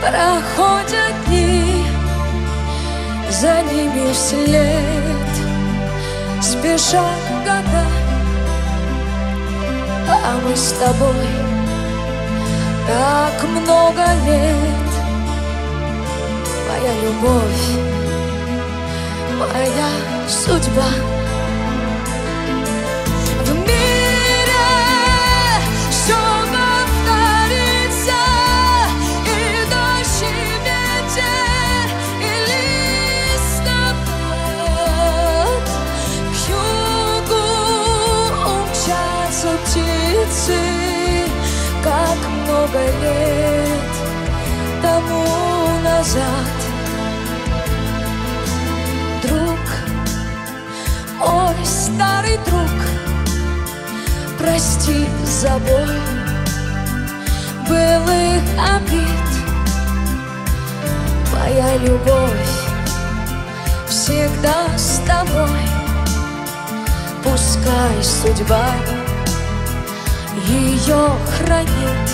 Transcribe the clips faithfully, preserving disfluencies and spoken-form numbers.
Проходят дни, за ними вслед спешат года, а мы с тобой так много лет. Моя любовь, моя судьба. В мире все повторится, и дождь, и ветер, и листопад. К югу умчатся птицы, как много лет тому назад. Друг, мой старый друг, прости забор былых обид. Моя любовь всегда с тобой, пускай судьба ее хранит.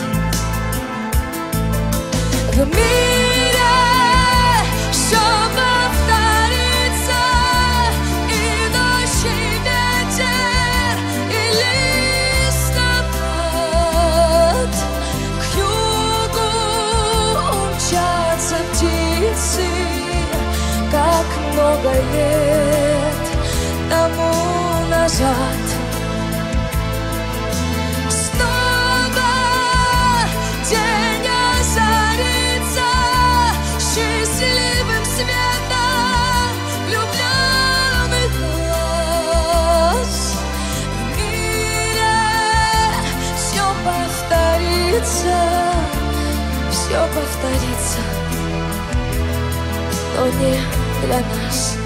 В мире все повторится, и дождь, и ветер, и листопад. К югу умчатся птицы, как много лет тому назад. Все повторится, но не для нас.